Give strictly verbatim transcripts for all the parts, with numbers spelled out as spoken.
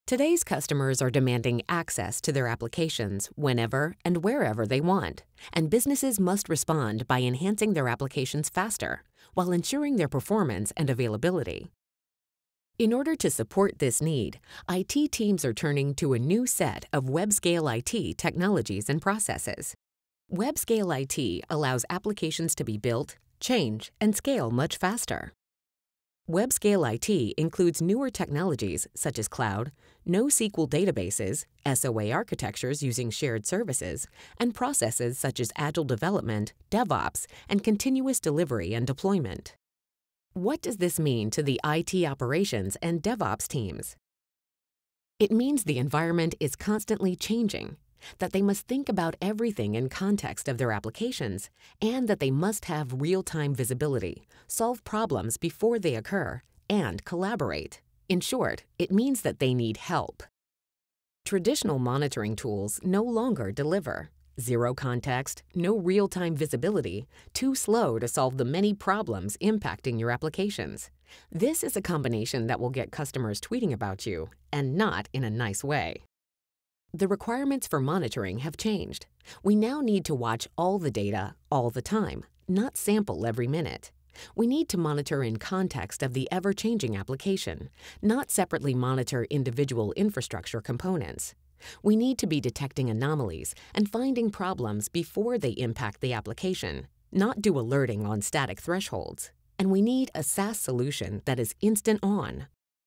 Today's customers are demanding access to their applications whenever and wherever they want, and businesses must respond by enhancing their applications faster while ensuring their performance and availability. In order to support this need, I T teams are turning to a new set of Web-Scale I T technologies and processes. Web-Scale I T allows applications to be built, change, and scale much faster. Web-Scale I T includes newer technologies such as cloud, NoSQL databases, S O A architectures using shared services, and processes such as agile development, DevOps, and continuous delivery and deployment. What does this mean to the I T operations and DevOps teams? It means the environment is constantly changing, that they must think about everything in context of their applications, and that they must have real-time visibility, solve problems before they occur, and collaborate. In short, it means that they need help. Traditional monitoring tools no longer deliver. Zero context, no real-time visibility, too slow to solve the many problems impacting your applications. This is a combination that will get customers tweeting about you, and not in a nice way. The requirements for monitoring have changed. We now need to watch all the data all the time, not sample every minute. We need to monitor in context of the ever-changing application, not separately monitor individual infrastructure components. We need to be detecting anomalies and finding problems before they impact the application, not do alerting on static thresholds. And we need a SaaS solution that is instant on.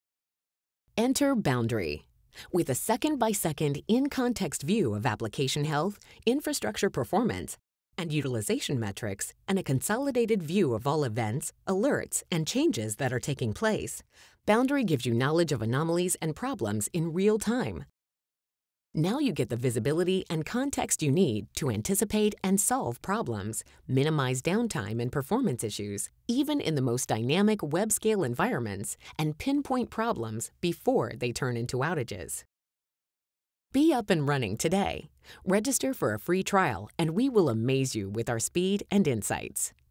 Enter Boundary. With a second-by-second in-context view of application health, infrastructure performance, and utilization metrics, and a consolidated view of all events, alerts, and changes that are taking place, Boundary gives you knowledge of anomalies and problems in real time. Now you get the visibility and context you need to anticipate and solve problems, minimize downtime and performance issues, even in the most dynamic web-scale environments, and pinpoint problems before they turn into outages. Be up and running today. Register for a free trial, and we will amaze you with our speed and insights.